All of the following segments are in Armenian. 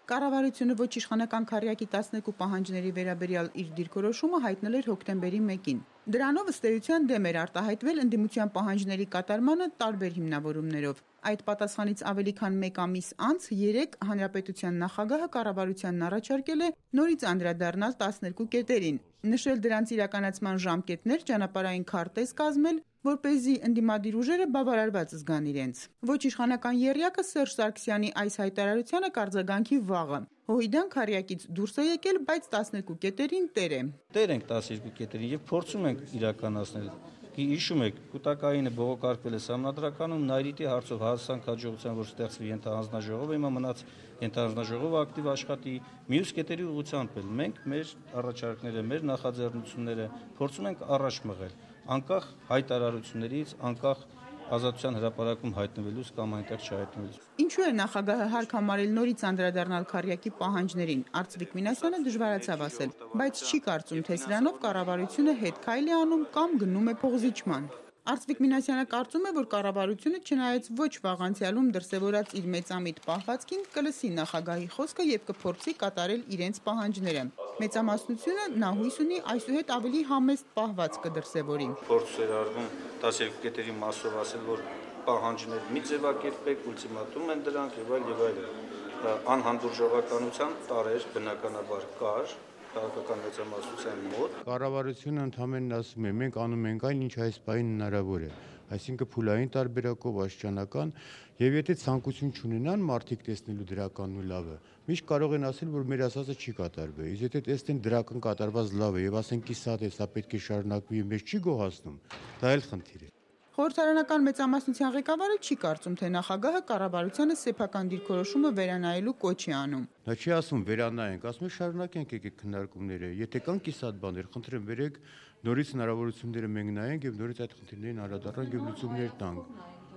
Կառավարությունը ոչ իշխանական քառյակի 12 պահանջների վերաբերյալ իր դիրքորոշումը հայտնել էր հոկտեմբերի 1-ին։ Դրանով ըստ էության դեմ էր արտահայտվել ընդդիմության պահանջների կատարմանը տարբեր հիմնավորումներով։ Այդ պատասխանից ավելի քան 1 ամիս անց 3 հանրապետության նախագահը կառավարությանն առաջարկել է նորից անդրադառնալ 12 կետերին, նշել դրանց իրականացման ժամկետներ, ճանապարհային քարտեզ կազմել, որպեսզի ընդդիմադիր ուժերը բավարարված զգան իրենց։ Ոչ իշխանական եռյակը Սերժ Սարգսյանի այս հայտարարությանը կարձագանքի վաղը։ Հոհիդան քառյակից դուրս է եկել, բայց 12 կետերին տեր է։ Տեր ենք 12 կետերին եւ փորձում ենք իրականացնել։ Հիշում եք, կൂട്ടակայինը բողոքարկվել է Սահմանադրականում, Նայրիտի հարցով հասանք հաջողության, որ ստեղծվի ենթահանձնաժողով, հիմա մնաց ենթահանձնաժողովը ակտիվ աշխատի, մյուս կետերի ուղղությամբ էլ մենք մեր առաջարկները, մեր նախաձեռնությունները փորձում ենք առաջ մղել, անկախ հայտարարություններից, անկախ Ազատության հրապարակում հայտնվելուց կամ այնտեղ չհայտնվելուց։ Ինչու է նախագահը հարկ համարել նորից անդրադառնալ քառյակի պահանջներին, Արծվիկ Մինասյանը դժվարացավ ասել, բայց չի կարծում, թե սրանով կառավարությունը հետ քայլ է անում կամ գնում է փոխզիջման։ Արծվիկ Մինասյանը կարծում է, որ կառավարությունը չնայած ոչ վաղ անցյալում դրսևորած իր մեծամիտ պահվածքին կլսի նախագահի խոսքը եւ կփորձի կատարել իրենց պահանջները։ Մեծամասնությունը նա հույս ունի այսուհետ ավելի համեստ պահվածք կդրսևորի։ Փորձ էր արվում 12 կետերի մասով ասել, որ պահանջներ մի ձևակերպեք, ուլտիմատում են դրանք եւ այլն։ Անհանդուրժողականության տարեր բնականաբար կար քաղաքական մեծամասնության մոտ։ Կառավարությունը ընդհանրապես ասում է, մենք անում ենք այն, ինչ այս պահին հնարավոր է, այսինքն փուլային տարբերակով աստիճանական, եւ եթե ցանկություն չունենան մարդիկ տեսնելու դրականն ու լավը, միշտ կարող են ասել, որ մեր ասածը չի կատարվի։ Իսկ եթե տեսնեն դրական կատարված լավ է եւ ասեն կիսատ է, սա պետք է շարունակվի եւ մեզ չի գոհացնում, դա էլ խնդիր է։ Խորհրդարանական մեծամասնության ղեկավարը չի կարծում, թե նախագահը կառավարությանը սեփական դիրքորոշումը վերանայելու կոչ է անում։ Նա չի ասում վերանայենք, ասում է շարունակենք եկեք քննարկումները։ Եթե կան կիսատ բաներ, խնդրեմ վերեք նորից հնարավորությունները մենք նայենք եւ նորից այդ խնդիրներին անդրադառնանք եւ լուծումներ տանք։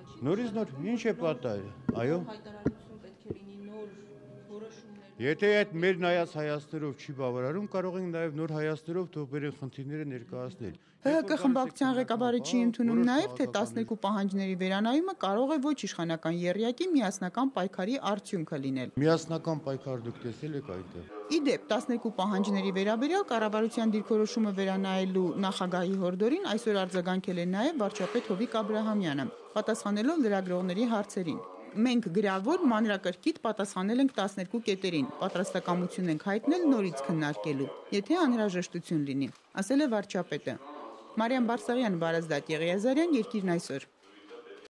Նոր ինչ է պատահել։ Այո։ Հայտարարություն պետք է լինի նոր որոշումներ։ Եթե այդ մեր նայած հայացքներով չի բավարարում, կարող ենք նաև նոր հայացքներով թող բերեն խնդիրները ներկայացնել։ ՀՀԿ խմբակցության ղեկավարը չի ընդունում նաև, թե 12 պահանջների վերանայումը կարող է ոչ իշխանական եռյակի միասնական պայքարի արդյունքը լինել։ Միասնական պայքար դուք տեսել եք այդտեղ։ Ի դեպ, 12 պահանջների վերաբերյալ կառավարության դիրքորոշումը վերանայելու նախագահի հորդորին այսօր արձագանքել է նաև վարչապետ Հովիկ Աբրահամյանը, պատասխանելով լրագրողների հարցերին։ Մենք գրավոր մանրակրկիտ պատասխանել ենք 12 կետերին, պատրաստակամություն ենք հայտնել նորից քննարկելու, եթե անհրաժեշտություն լինի, ասել է վարչապետը։ Մարիամ Բարսեղյան, Վարազդատ Եղիազարյան, Երկիրն այսօր։